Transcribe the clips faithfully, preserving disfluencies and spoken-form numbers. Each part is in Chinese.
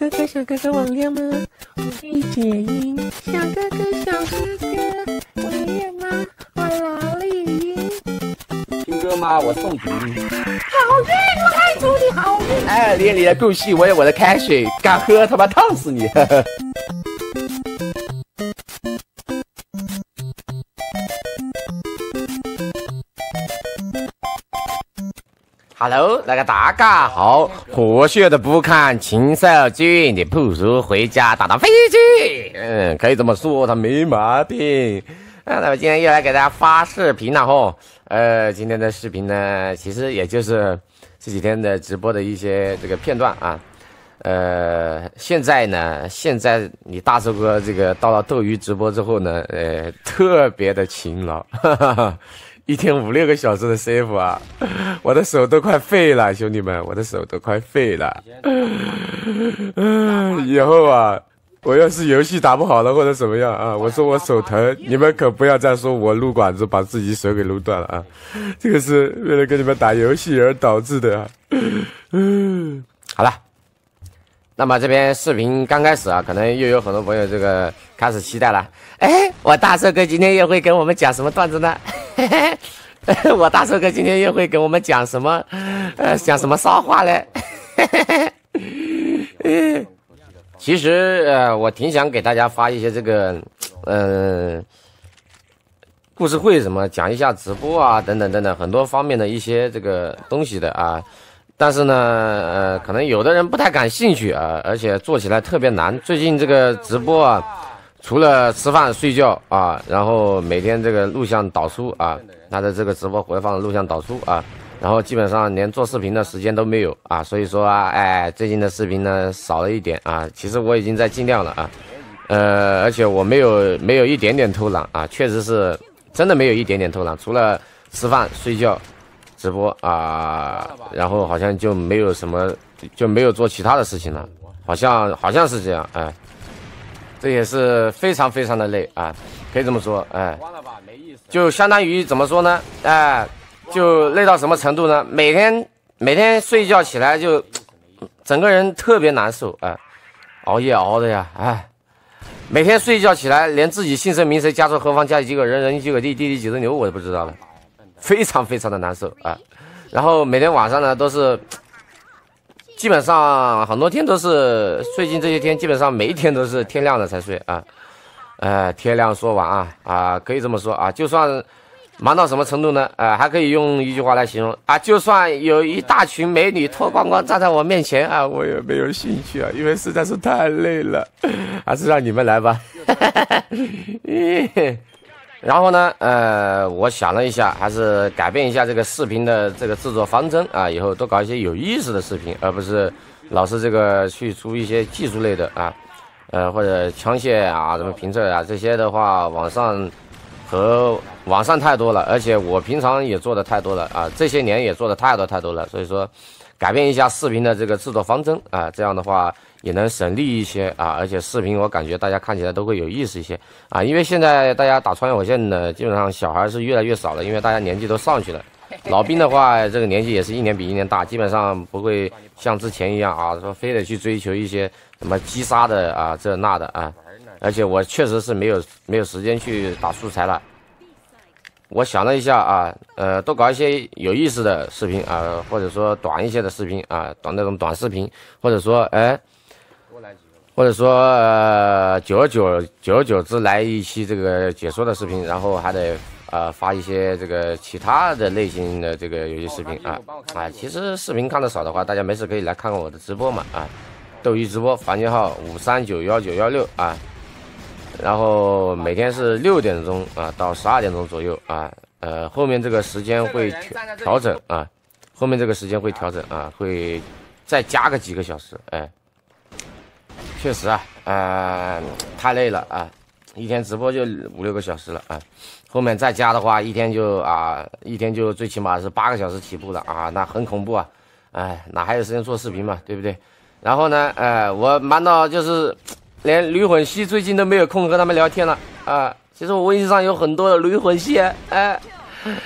哥哥小哥哥网恋吗？我可以解音。小哥哥小哥哥网恋吗？我劳力音。 听歌吗？我送给你。 好运，我来祝你好运。 哎，连你的够细，我有我的开水，敢喝他妈烫死你！呵呵。Hello， 那个大家好，活血的不看禽兽剧，你不如回家打打飞机。嗯，可以这么说，他没毛病。啊，那么今天又来给大家发视频了吼。呃，今天的视频呢，其实也就是这几天的直播的一些这个片段啊。呃，现在呢，现在你大寿哥这个到了斗鱼直播之后呢，呃，特别的勤劳。哈哈哈，一天五六个小时的 C F 啊，我的手都快废了，兄弟们，我的手都快废了。以后啊，我要是游戏打不好了或者怎么样啊，我说我手疼，你们可不要再说我撸管子把自己手给撸断了啊，这个是为了跟你们打游戏而导致的啊。嗯，好了。那么这边视频刚开始啊，可能又有很多朋友这个开始期待了。哎，我大寿哥今天又会跟我们讲什么段子呢？我大寿哥今天又会跟我们讲什么？呃，讲什么骚话嘞？其实呃，我挺想给大家发一些这个，呃，故事会什么，讲一下直播啊，等等等等，很多方面的一些这个东西的啊。但是呢，呃，可能有的人不太感兴趣啊，而且做起来特别难。最近这个直播啊，除了吃饭睡觉啊，然后每天这个录像导出啊，他的这个直播回放录像导出啊，然后基本上连做视频的时间都没有啊，所以说啊，哎，最近的视频呢少了一点啊。其实我已经在尽量了啊，呃，而且我没有没有一点点偷懒啊，确实是真的没有一点点偷懒，除了吃饭睡觉。直播啊，然后好像就没有什么，就没有做其他的事情了，好像好像是这样，哎，这也是非常非常的累啊，可以这么说，哎，就相当于怎么说呢，哎，就累到什么程度呢？每天每天睡觉起来就整个人特别难受，哎，熬夜熬的呀，哎，每天睡觉起来连自己姓甚名谁家住何方家里几个人人几个地地里几只牛我都不知道了。非常非常的难受啊，然后每天晚上呢都是，基本上很多天都是，最近这些天基本上每一天都是天亮了才睡啊，呃，天亮说晚啊啊，可以这么说啊，就算忙到什么程度呢？啊、呃，还可以用一句话来形容啊，就算有一大群美女脱光光站在我面前啊，我也没有兴趣啊，因为实在是太累了，还是让你们来吧。然后呢，呃，我想了一下，还是改变一下这个视频的这个制作方针啊，以后多搞一些有意思的视频，而不是老是这个去出一些技术类的啊，呃，或者枪械啊、什么评测啊这些的话，网上和网上太多了，而且我平常也做的太多了啊，这些年也做的太多太多了，所以说改变一下视频的这个制作方针啊，这样的话。也能省力一些啊，而且视频我感觉大家看起来都会有意思一些啊，因为现在大家打穿越火线呢，基本上小孩是越来越少了，因为大家年纪都上去了。老兵的话，这个年纪也是一年比一年大，基本上不会像之前一样啊，说非得去追求一些什么击杀的啊这那的啊，而且我确实是没有没有时间去打素材了。我想了一下啊，呃，多搞一些有意思的视频啊，或者说短一些的视频啊，短那种短视频，或者说哎。或者说，呃，久而久久而久之来一期这个解说的视频，然后还得呃发一些这个其他的类型的这个游戏视频啊啊，其实视频看的少的话，大家没事可以来看看我的直播嘛啊，斗鱼直播房间号五三九幺九幺六啊，然后每天是六点钟啊到十二点钟左右啊，呃后面这个时间会调整啊，后面这个时间会调整啊，会再加个几个小时，哎。确实啊，呃，太累了啊，一天直播就五六个小时了啊，后面再加的话，一天就啊，一天就最起码是八个小时起步了啊，那很恐怖啊，哎，哪还有时间做视频嘛，对不对？然后呢，呃，我忙到就是连驴混系最近都没有空和他们聊天了啊，其实我微信上有很多的驴混系，哎、呃。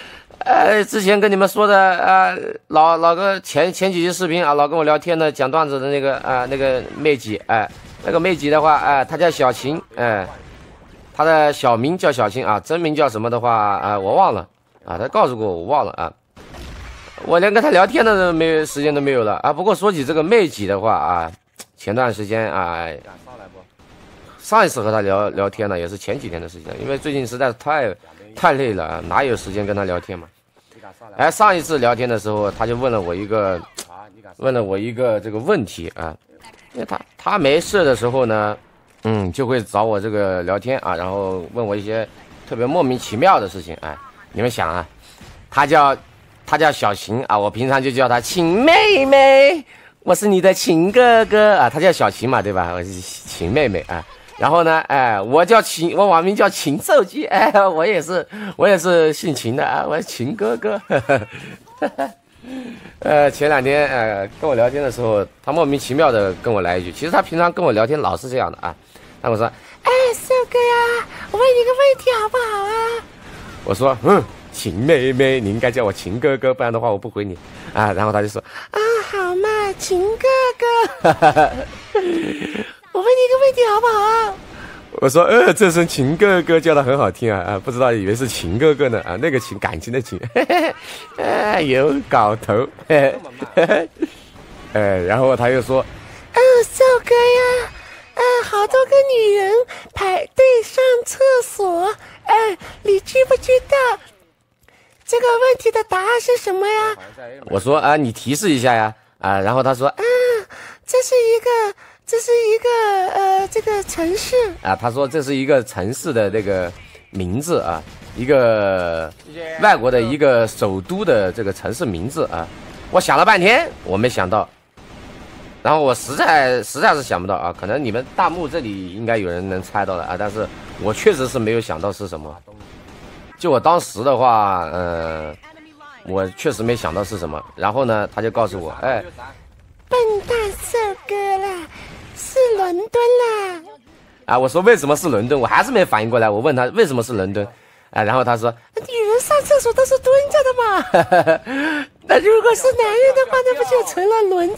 呃，之前跟你们说的，呃，老老个前前几期视频啊，老跟我聊天的讲段子的那个啊、呃，那个妹姐，哎、呃，那个妹姐的话，哎、呃，她叫小琴，哎、呃，她的小名叫小琴啊，真名叫什么的话啊、呃，我忘了啊，她告诉过我，我忘了啊，我连跟她聊天的都没有时间都没有了啊。不过说起这个妹姐的话啊，前段时间啊，上一次和她聊聊天呢，也是前几天的事情，因为最近实在是太太累了啊，哪有时间跟她聊天嘛。哎，上一次聊天的时候，他就问了我一个，问了我一个这个问题啊，因为他他没事的时候呢，嗯，就会找我这个聊天啊，然后问我一些特别莫名其妙的事情。哎，你们想啊，他叫他叫小琴啊，我平常就叫他秦妹妹，我是你的秦哥哥啊，他叫小琴嘛，对吧？我是秦妹妹啊。然后呢，哎，我叫秦，我网名叫秦寿基，哎，我也是，我也是姓秦的啊，我是秦哥哥。呵呵呵呃，前两天呃跟我聊天的时候，他莫名其妙的跟我来一句，其实他平常跟我聊天老是这样的啊。他跟我说， 哎，寿哥呀，我问你个问题好不好啊？ 我说，嗯，秦妹妹，你应该叫我秦哥哥，不然的话我不回你啊。然后他就说， 啊，好嘛，秦哥哥。我问你一个问题好不好？ 我说，呃，这声秦哥哥叫的很好听啊啊，不知道以为是秦哥哥呢啊，那个秦感情的情，嘿嘿，哎，有搞头，嘿嘿，呃，然后他又说， 哦，寿哥呀，啊，好多个女人排队上厕所，哎，你知不知道这个问题的答案是什么呀？ 我说啊，你提示一下呀啊，然后他说， 啊，这是一个。这是一个呃，这个城市啊，他说这是一个城市的那个名字啊，一个外国的一个首都的这个城市名字啊。我想了半天，我没想到，然后我实在实在是想不到啊，可能你们弹幕这里应该有人能猜到的啊，但是我确实是没有想到是什么。就我当时的话，呃，我确实没想到是什么。然后呢，他就告诉我，哎， 笨蛋寿哥啦。是伦敦啦！ 啊，我说为什么是伦敦？我还是没反应过来。我问他为什么是伦敦，啊，然后他说女人上厕所都是蹲着的嘛。那如果是男人的话，那不就成了轮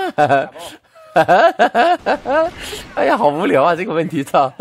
战了吗？ 哎呀，好无聊啊，这个问题操！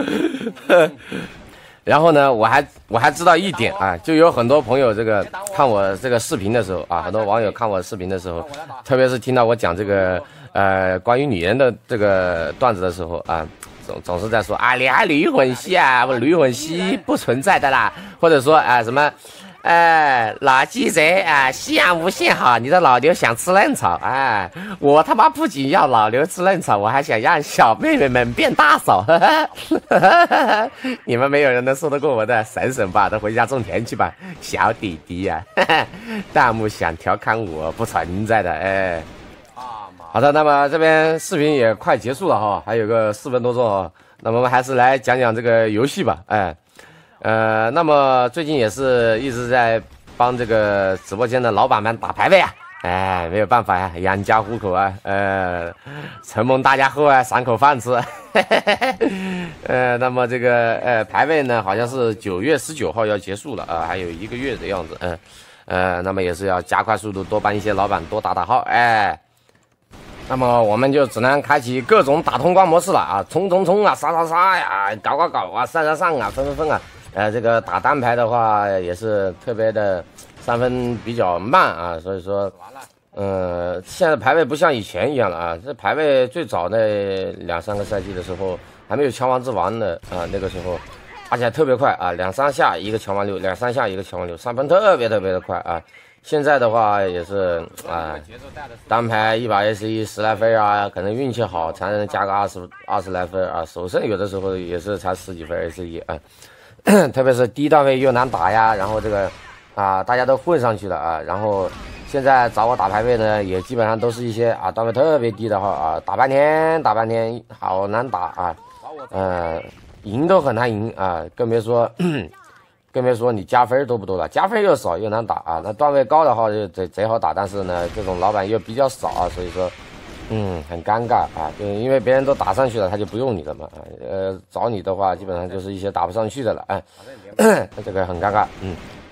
然后呢，我还我还知道一点啊，就有很多朋友这个看我这个视频的时候啊，很多网友看我视频的时候，特别是听到我讲这个。呃，关于女人的这个段子的时候啊，总总是在说啊，你还驴混系啊，不驴混系不存在的啦，或者说啊什么，哎，老鸡贼啊，夕阳无限好，你的老牛想吃嫩草，哎，我他妈不仅要老牛吃嫩草，我还想让小妹妹们变大嫂，呵呵你们没有人能说得过我的婶婶吧？都回家种田去吧，小弟弟呀、啊，弹幕想调侃我不存在的，哎。好的，那么这边视频也快结束了哈，还有个四分多钟啊。那么我们还是来讲讲这个游戏吧，哎，呃，那么最近也是一直在帮这个直播间的老板们打排位啊，哎，没有办法呀、啊，养家糊口啊，呃，承蒙大家厚爱，赏口饭吃，呃，那么这个呃排位呢，好像是九月十九号要结束了啊，还有一个月的样子，嗯、呃，呃，那么也是要加快速度，多帮一些老板多打打号，哎。那么我们就只能开启各种打通关模式了啊，冲冲冲啊，杀杀杀呀，搞搞搞啊，上上上啊，分分分啊。呃，这个打单排的话也是特别的三分比较慢啊，所以说，呃，现在排位不像以前一样了啊。这排位最早那两三个赛季的时候还没有枪王之王的啊，那个时候而且特别快啊，两三下一个强王六，两三下一个强王六，上分特别特别的快啊。现在的话也是啊，单排一把 A C E 十来分啊，可能运气好才能加个二十二十来分啊，首胜有的时候也是才十几分 A C E 啊，特别是低段位又难打呀，然后这个啊大家都混上去了啊，然后现在找我打排位呢，也基本上都是一些啊段位特别低的哈啊，打半天打半天好难打啊，呃赢都很难赢啊，更别说。更别说你加分多不多了，加分又少又难打啊。那段位高的话就贼贼好打，但是呢，这种老板又比较少啊，所以说，嗯，很尴尬啊。就因为别人都打上去了，他就不用你了嘛。呃，找你的话，基本上就是一些打不上去的了，哎，这个很尴尬。嗯，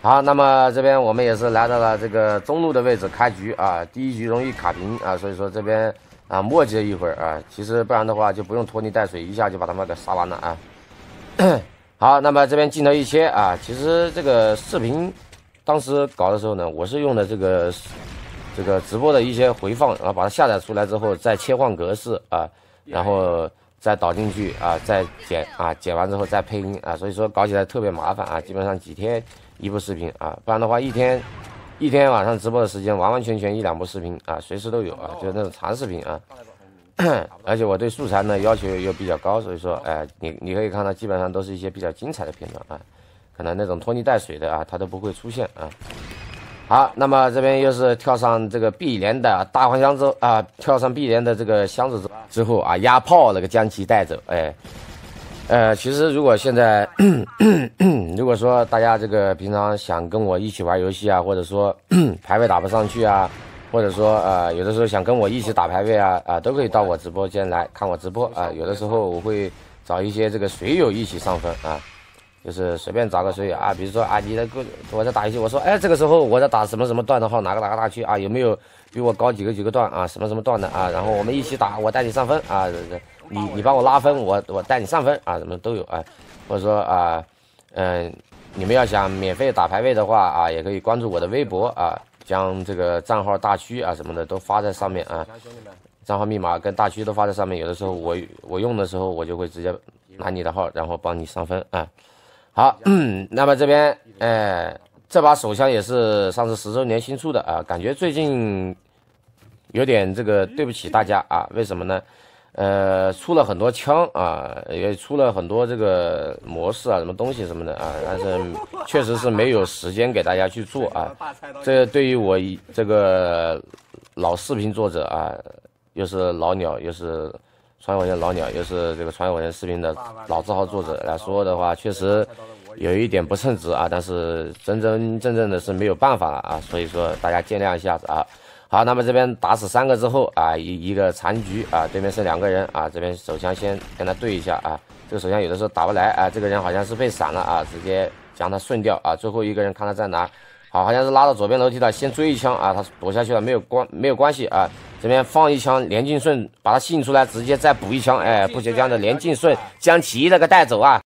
好，那么这边我们也是来到了这个中路的位置开局啊，第一局容易卡平啊，所以说这边啊磨叽了一会儿啊，其实不然的话就不用拖泥带水，一下就把他们给杀完了啊。好，那么这边镜头一切啊，其实这个视频当时搞的时候呢，我是用的这个这个直播的一些回放，然后把它下载出来之后再切换格式啊，然后再导进去啊，再剪啊，剪完之后再配音啊，所以说搞起来特别麻烦啊，基本上几天一部视频啊，不然的话一天一天晚上直播的时间完完全全一两部视频啊，随时都有啊，就是那种长视频啊。而且我对素材呢要求又比较高，所以说，哎、呃，你你可以看到基本上都是一些比较精彩的片段啊，可能那种拖泥带水的啊，它都不会出现啊。好，那么这边又是跳上这个碧莲的大黄箱之后啊，跳上碧莲的这个箱子之后啊，压炮那个将其带走，哎。呃，其实如果现在，如果说大家这个平常想跟我一起玩游戏啊，或者说排位打不上去啊，或者说呃有的时候想跟我一起打排位啊，啊、呃、都可以到我直播间来看我直播啊、呃。有的时候我会找一些这个水友一起上分啊，就是随便找个水友啊，比如说啊你的我在打游戏，我说哎这个时候我在打什么什么段的号，哪个哪个大区啊，有没有比我高几个几个段啊，什么什么段的啊，然后我们一起打，我带你上分啊。你你帮我拉分，我我带你上分啊，什么都有啊，或者说啊，嗯、呃，你们要想免费打排位的话啊，也可以关注我的微博啊，将这个账号大区啊什么的都发在上面啊，账号密码跟大区都发在上面。有的时候我我用的时候，我就会直接拿你的号，然后帮你上分啊。好，嗯、那么这边呃，这把手枪也是上次十周年新出的啊，感觉最近有点这个对不起大家啊，为什么呢？呃，出了很多枪啊，也出了很多这个模式啊，什么东西什么的啊，但是确实是没有时间给大家去做啊。这对于我这个老视频作者啊，又是老鸟，又是传火线老鸟，又是这个传火线视频的老字号作者来说的话，确实有一点不称职啊。但是真真正正的是没有办法了啊，所以说大家见谅一下子啊。好，那么这边打死三个之后啊，一一个残局啊，对面是两个人啊，这边手枪先跟他对一下啊，这个手枪有的时候打不来啊，这个人好像是被闪了啊，直接将他顺掉啊，最后一个人看他在哪，好，好像是拉到左边楼梯的，先追一枪啊，他躲下去了，没有关没有关系啊，这边放一枪连进顺把他吸引出来，直接再补一枪，哎，不锈钢的连进顺将其那个带走啊。